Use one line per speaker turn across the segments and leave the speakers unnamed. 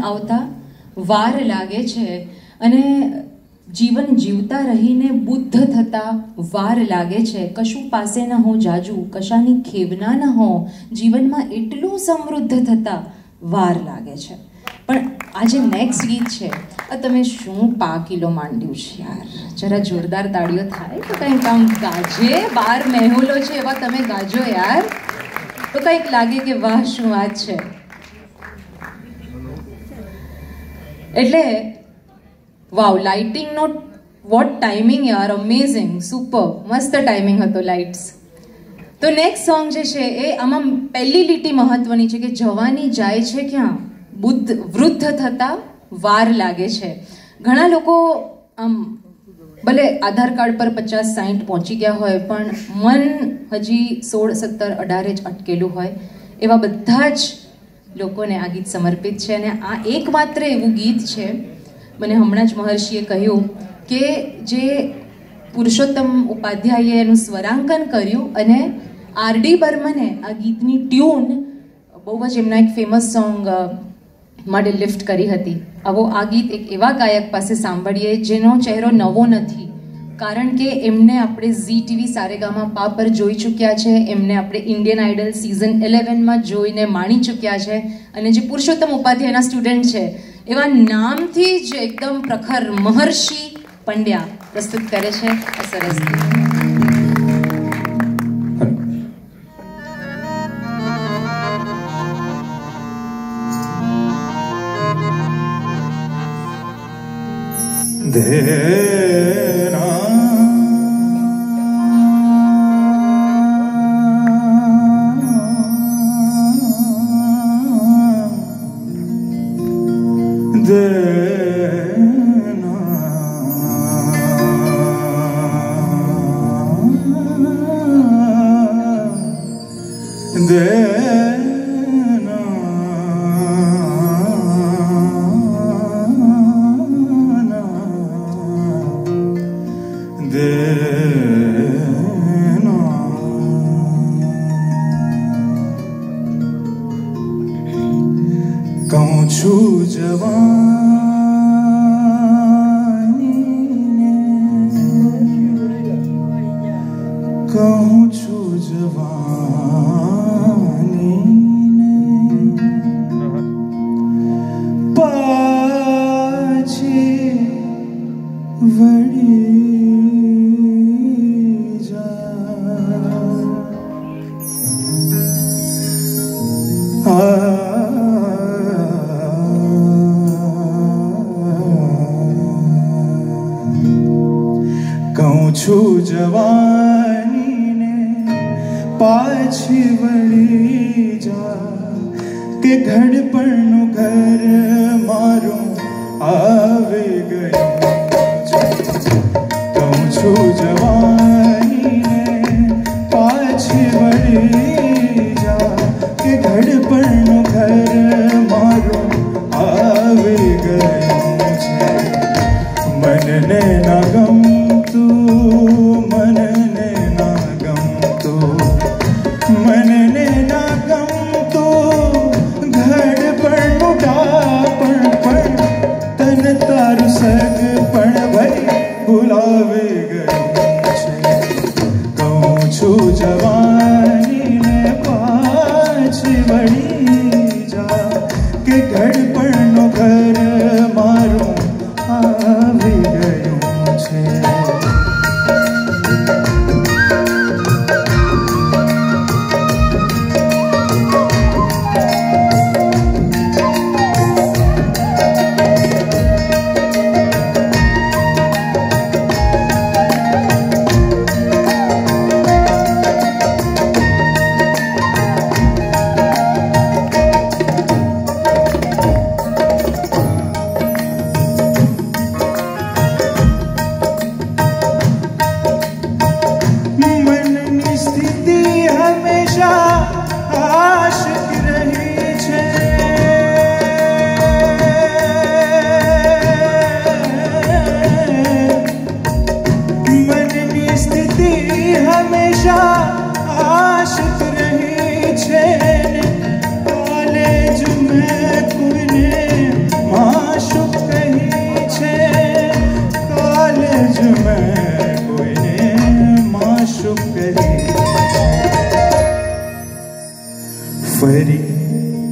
આવતા વાર લાગે છે અને જીવન જીવતા રહીને બુદ્ધ થતા વાર લાગે છે. કશું પાસે ન હો જાજુ, કશાની ખેવના ન હો, જીવનમાં એટલું સમૃદ્ધ થતા વાર લાગે છે. પણ આ જે નેક્સ્ટ ગીત છે, આ તમે શું પાકીલો માંડ્યું છે યાર. જરા જોરદાર તાળીઓ થાય તો કંઈક આમ ગાજે. 12 મહેલો છે એવા તમે ગાજો યાર, તો કંઈક લાગે કે વાહ શું વાત છે. એટલે વાવ, લાઇટિંગનો વોટ ટાઈમિંગ યાર, અમેઝિંગ, સુપર, મસ્ત ટાઈમિંગ હતો લાઇટ્સ. તો નેક્સ્ટ સોંગ જે છે એ આમાં પહેલી લીટી મહત્વની છે કે જવાની જાય છે ક્યાં, વૃદ્ધ થતા વાર લાગે છે. ઘણા લોકો આમ ભલે આધાર કાર્ડ પર 50-60 પહોંચી ગયા હોય પણ મન હજી 16-17-18 જ અટકેલું હોય, એવા બધા જ લોકોને આ ગીત સમર્પિત છે. અને આ એકમાત્ર એવું ગીત છે, મને હમણાં જ મહર્ષિએ કહ્યું કે જે પુરુષોત્તમ ઉપાધ્યાયે એનું સ્વરાંકન કર્યું અને આર.ડી. બર્મને આ ગીતની ટ્યુન બહુ જ એમના એક ફેમસ સોંગ માટે લિફ્ટ કરી હતી. આવો આ ગીત એક એવા ગાયક પાસે સાંભળીએ જેનો ચહેરો નવો નથી, કારણ કે એમને આપણે ઝી ટીવી સારેગામા પા પર જોઈ ચૂક્યા છે, એમને આપણે ઇન્ડિયન આઇડલ સિઝન 11માં જોઈને માણી ચૂક્યા છે. અને જે પુરુષોત્તમ ઉપાધ્યાયના સ્ટુડન્ટ છે એવા નામથી જ એકદમ પ્રખર મહર્ષિ પંડ્યા પ્રસ્તુત કરે છે આ સરસ ગીત.
કહું છું જવાનીને, કહું છું જવાનીને, પાછી વળી કહું છું જવાનીને પાછી વળી જા, કે ઘડપણનું ઘર મારું આવી ગયું. કહું છું જવાનીને પાછી વળી જા, કે ઘડપણનું ઘર મારું આવી ગયું છે. મનને ના ગમતું, મનને ના ગમતું, મનને ના ગમતું, ઘડપણનું ડાપણ પણ તન તારું સગ પણ ભાઈ ભૂલાવી ગયું છે. કહું છું જવાનીને પાછી વળી જા, કે ઘડપણનું ઘર મારું આવી ગયું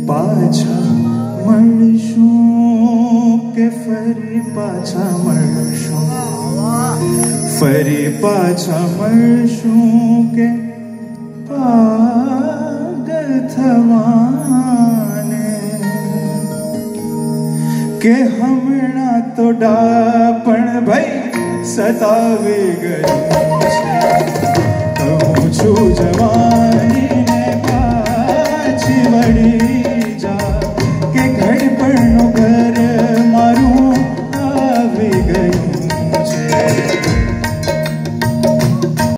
પાછા મળશું કે ફરી પાછા મળશું, ફરી પાછા મળશું કે પાગલ થવાને, કે હમણાં તો ડાપણ ભાઈ સતાવી ગયું છે. કહું છું જવાન